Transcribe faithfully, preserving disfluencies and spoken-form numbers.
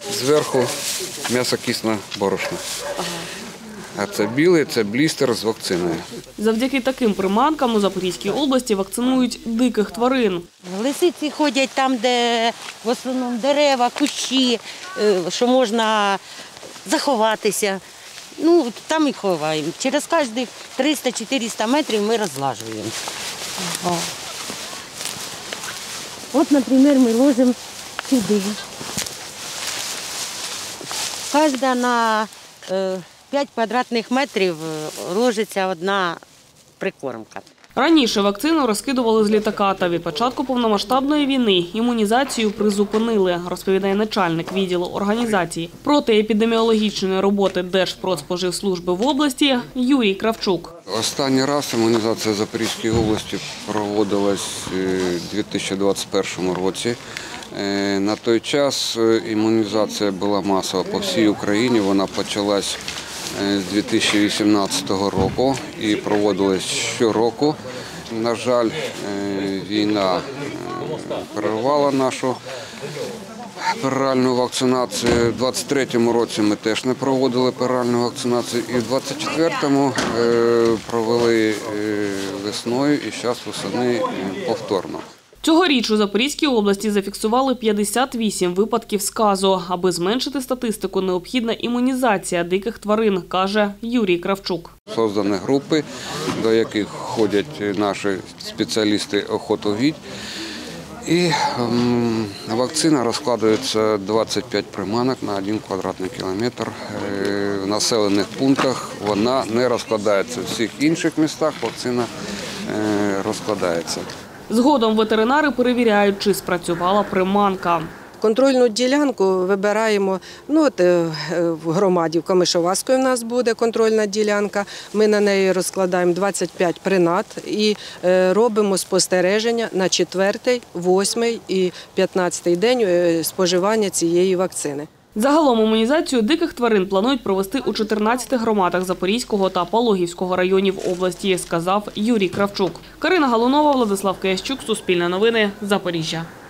Зверху м'ясокисне борошно. А це білий, це блістер з вакциною. Завдяки таким приманкам у Запорізькій області вакцинують диких тварин. Лисиці ходять там, де в основному дерева, кущі, що можна заховатися. Ну, там і ховаємо. Через кожні триста-чотириста метрів ми розлажуємо. Ага. От, наприклад, ми ложимо сюди. Кожна на п'ять квадратних метрів ложиться одна прикормка. Раніше вакцину розкидували з літака, та від початку повномасштабної війни імунізацію призупинили, розповідає начальник відділу організації протиепідеміологічної роботи Держпродспоживслужби в області Юрій Кравчук. Останній раз імунізація в Запорізькій області проводилась у дві тисячі двадцять першому році. На той час імунізація була масова по всій Україні, вона почалась з дві тисячі вісімнадцятого року і проводилась щороку. На жаль, війна перервала нашу пероральну вакцинацію. У двадцять третьому році ми теж не проводили пероральну вакцинацію. І в двадцять четвертому провели весною і зараз восени повторно. Цьогоріч у Запорізькій області зафіксували п'ятдесят вісім випадків сказу. Аби зменшити статистику, необхідна імунізація диких тварин, каже Юрій Кравчук. Створені групи, до яких ходять наші спеціалісти охотовідь. І ем, вакцина розкладається двадцять п'ять приманок на один квадратний кілометр. Е, в населених пунктах вона не розкладається. В всіх інших містах вакцина е, розкладається. Згодом ветеринари перевіряють, чи спрацювала приманка. Контрольну ділянку вибираємо, ну от в громаді, в Камишоваської в нас буде контрольна ділянка. Ми на неї розкладаємо двадцять п'ять принад і робимо спостереження на четвертий, восьмий і п'ятнадцятий день споживання цієї вакцини. Загалом імунізацію диких тварин планують провести у чотирнадцяти громадах Запорізького та Пологівського районів області, сказав Юрій Кравчук. Карина Галунова, Владислав Киящук, Суспільне новини, Запоріжжя.